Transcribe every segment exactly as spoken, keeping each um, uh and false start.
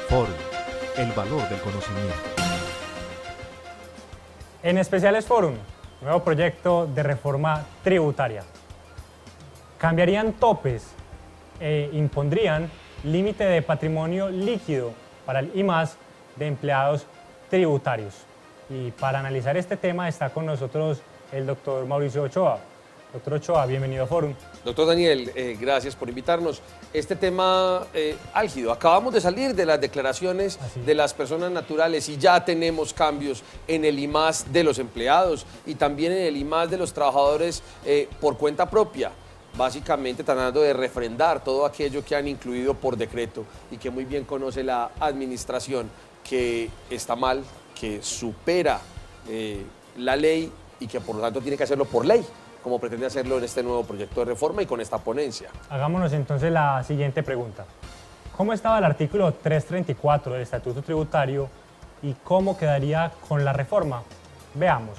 Forum, el valor del conocimiento. En Especiales Forum, nuevo proyecto de reforma tributaria. Cambiarían topes e impondrían límite de patrimonio líquido para el I M A S de empleados tributarios. Y para analizar este tema está con nosotros el doctor Mauricio Ochoa. Doctor Ochoa, bienvenido a Forum. Doctor Daniel, eh, gracias por invitarnos. Este tema eh, álgido, acabamos de salir de las declaraciones Así. de las personas naturales y ya tenemos cambios en el I M A S de los empleados y también en el I M A S de los trabajadores eh, por cuenta propia. Básicamente tratando de refrendar todo aquello que han incluido por decreto y que muy bien conoce la administración, que está mal, que supera eh, la ley y que por lo tanto tiene que hacerlo por ley, como pretende hacerlo en este nuevo proyecto de reforma y con esta ponencia. Hagámonos entonces la siguiente pregunta. ¿Cómo estaba el artículo trescientos treinta y cuatro del Estatuto Tributario y cómo quedaría con la reforma? Veamos.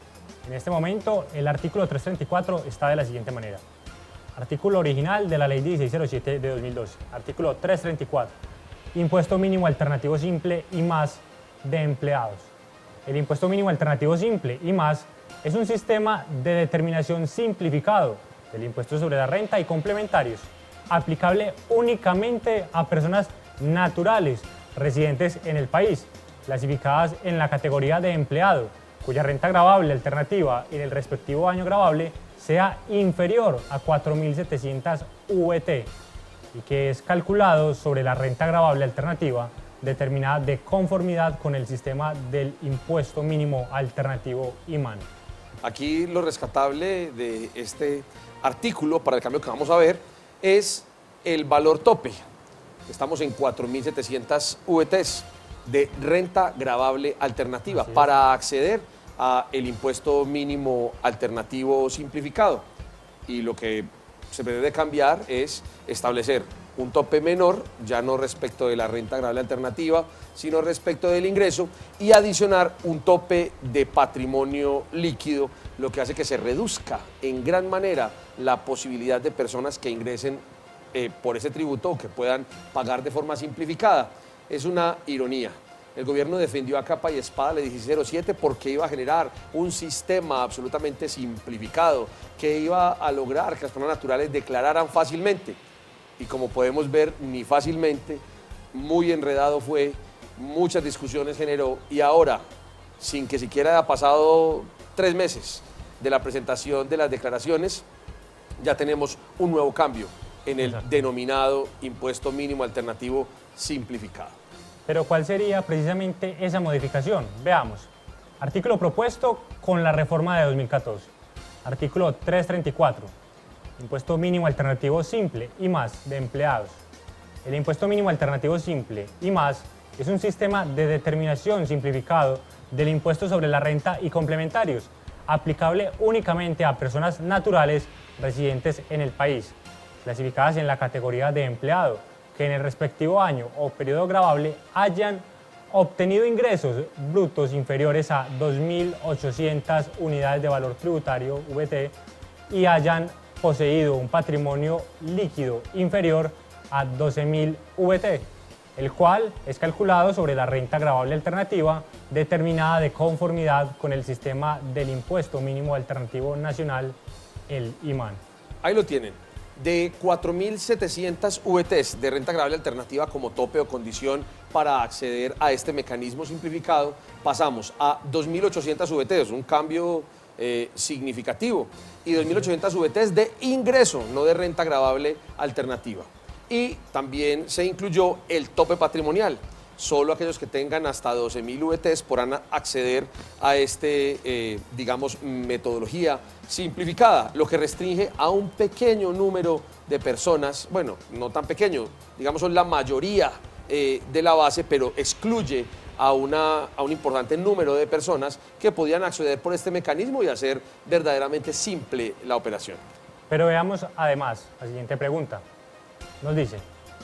En este momento, el artículo trescientos treinta y cuatro está de la siguiente manera. Artículo original de la Ley dieciséis cero siete de dos mil doce. Artículo trescientos treinta y cuatro. Impuesto mínimo alternativo simple I M A S de empleados. El impuesto mínimo alternativo simple I M A S es un sistema de determinación simplificado del impuesto sobre la renta y complementarios, aplicable únicamente a personas naturales residentes en el país, clasificadas en la categoría de empleado, cuya renta gravable alternativa en el respectivo año gravable sea inferior a cuatro mil setecientos U E T y que es calculado sobre la renta gravable alternativa determinada de conformidad con el sistema del impuesto mínimo alternativo I M A N. Aquí lo rescatable de este artículo, para el cambio que vamos a ver, es el valor tope. Estamos en cuatro mil setecientos U E Ts de renta gravable alternativa para acceder a el impuesto mínimo alternativo simplificado. Y lo que se pretende cambiar es establecer un tope menor, ya no respecto de la renta gravable alternativa, sino respecto del ingreso, y adicionar un tope de patrimonio líquido, lo que hace que se reduzca en gran manera la posibilidad de personas que ingresen eh, por ese tributo o que puedan pagar de forma simplificada. Es una ironía. El gobierno defendió a capa y espada la dieciséis cero siete porque iba a generar un sistema absolutamente simplificado que iba a lograr que las personas naturales declararan fácilmente. Y como podemos ver, ni fácilmente, muy enredado fue, muchas discusiones generó y ahora, sin que siquiera haya pasado tres meses de la presentación de las declaraciones, ya tenemos un nuevo cambio en el Exacto. denominado impuesto mínimo alternativo simplificado. Pero ¿cuál sería precisamente esa modificación? Veamos. Artículo propuesto con la reforma de dos mil catorce. Artículo trescientos treinta y cuatro. Impuesto mínimo alternativo simple, I M A S, de empleados. El impuesto mínimo alternativo simple, I M A S, es un sistema de determinación simplificado del impuesto sobre la renta y complementarios, aplicable únicamente a personas naturales residentes en el país, clasificadas en la categoría de empleado, que en el respectivo año o periodo gravable hayan obtenido ingresos brutos inferiores a dos mil ochocientas unidades de valor tributario V T y hayan poseído un patrimonio líquido inferior a doce mil V T, el cual es calculado sobre la renta gravable alternativa determinada de conformidad con el sistema del impuesto mínimo alternativo nacional, el I M A N. Ahí lo tienen. De cuatro mil setecientos V Ts de renta gravable alternativa como tope o condición para acceder a este mecanismo simplificado, pasamos a dos mil ochocientos V Ts, un cambio eh, significativo, y dos mil ochocientos V Ts de ingreso, no de renta gravable alternativa. Y también se incluyó el tope patrimonial. Solo aquellos que tengan hasta doce mil V Ts podrán acceder a este, eh, digamos, metodología simplificada, lo que restringe a un pequeño número de personas, bueno, no tan pequeño, digamos son la mayoría eh, de la base, pero excluye a, una, a un importante número de personas que podían acceder por este mecanismo y hacer verdaderamente simple la operación. Pero veamos además la siguiente pregunta. Nos dice,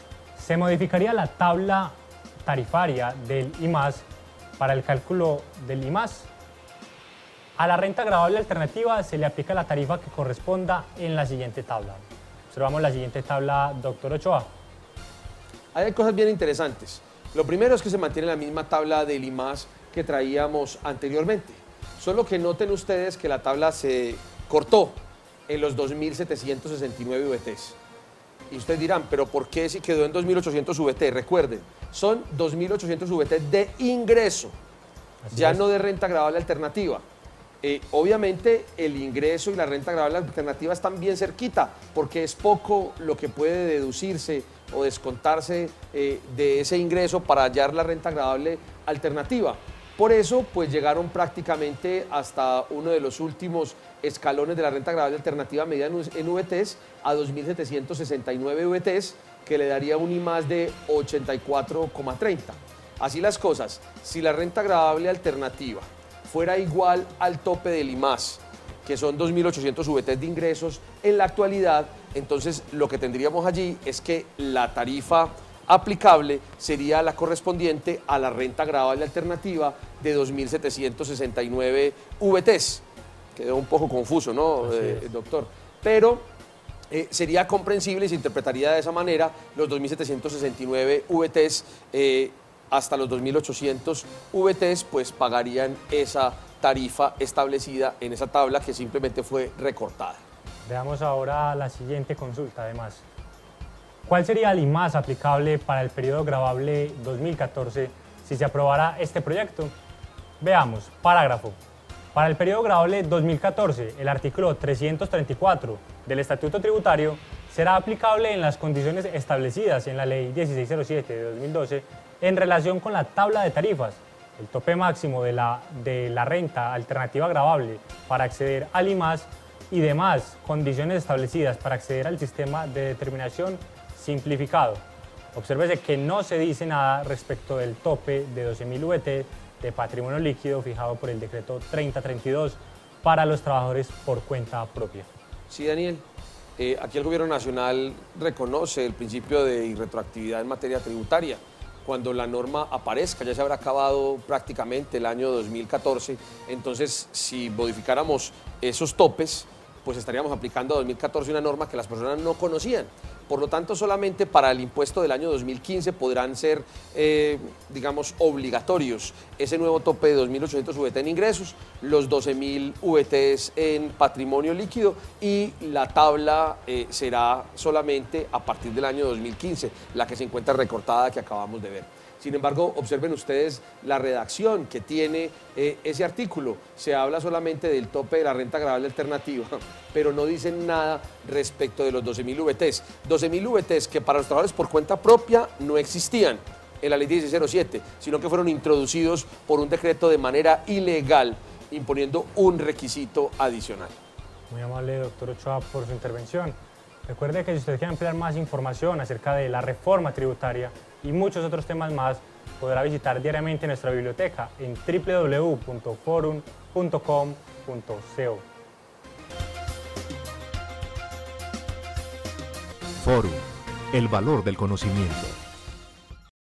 ¿se modificaría la tabla tarifaria del I M A S para el cálculo del I M A S? A la renta gravable alternativa se le aplica la tarifa que corresponda en la siguiente tabla. Observamos la siguiente tabla, doctor Ochoa. Hay cosas bien interesantes. Lo primero es que se mantiene la misma tabla del I M A S que traíamos anteriormente. Solo que noten ustedes que la tabla se cortó en los dos mil setecientos sesenta y nueve V Ts. Y ustedes dirán, ¿pero por qué si quedó en dos mil ochocientos V T? Recuerden, son dos mil ochocientos V T de ingreso, Así ya es. no de renta agravable alternativa. Eh, obviamente el ingreso y la renta agravable alternativa están bien cerquita, porque es poco lo que puede deducirse o descontarse eh, de ese ingreso para hallar la renta agravable alternativa. Por eso, pues llegaron prácticamente hasta uno de los últimos escalones de la renta agravable alternativa medida en V Ts a dos mil setecientos sesenta y nueve V Ts, que le daría un I M A S de ochenta y cuatro coma treinta. Así las cosas, si la renta agravable alternativa fuera igual al tope del I M A S, que son dos mil ochocientos V Ts de ingresos, en la actualidad, entonces lo que tendríamos allí es que la tarifa aplicable sería la correspondiente a la renta agravable alternativa de dos mil setecientos sesenta y nueve V Ts. Quedó un poco confuso, ¿no, eh, doctor? Pero eh, sería comprensible y se interpretaría de esa manera los dos mil setecientos sesenta y nueve V Ts eh, hasta los dos mil ochocientos V Ts, pues pagarían esa tarifa establecida en esa tabla que simplemente fue recortada. Veamos ahora la siguiente consulta, además. ¿Cuál sería el I M A S aplicable para el periodo gravable dos mil catorce si se aprobara este proyecto? Veamos, parágrafo. Para el periodo gravable dos mil catorce, el artículo trescientos treinta y cuatro del Estatuto Tributario será aplicable en las condiciones establecidas en la Ley dieciséis cero siete de dos mil doce en relación con la tabla de tarifas, el tope máximo de la, de la renta alternativa gravable para acceder al I M A S y demás condiciones establecidas para acceder al sistema de determinación simplificado. Obsérvese que no se dice nada respecto del tope de doce mil V T de patrimonio líquido fijado por el decreto treinta treinta y dos para los trabajadores por cuenta propia. Sí, Daniel. Eh, aquí el Gobierno Nacional reconoce el principio de irretroactividad en materia tributaria. Cuando la norma aparezca, ya se habrá acabado prácticamente el año dos mil catorce, entonces si modificáramos esos topes, pues estaríamos aplicando a dos mil catorce una norma que las personas no conocían. Por lo tanto, solamente para el impuesto del año dos mil quince podrán ser, eh, digamos, obligatorios ese nuevo tope de dos mil ochocientos V T en ingresos, los doce mil V Ts en patrimonio líquido y la tabla eh, será solamente a partir del año dos mil quince, la que se encuentra recortada que acabamos de ver. Sin embargo, observen ustedes la redacción que tiene eh, ese artículo. Se habla solamente del tope de la renta agravable alternativa, pero no dicen nada respecto de los doce mil V Ts. doce mil V Ts que para los trabajadores por cuenta propia no existían en la Ley dieciséis cero siete, sino que fueron introducidos por un decreto de manera ilegal, imponiendo un requisito adicional. Muy amable, doctor Ochoa, por su intervención. Recuerde que si usted quiere ampliar más información acerca de la reforma tributaria y muchos otros temas más, podrá visitar diariamente nuestra biblioteca en w w w punto forum punto com punto co. Forum, el valor del conocimiento.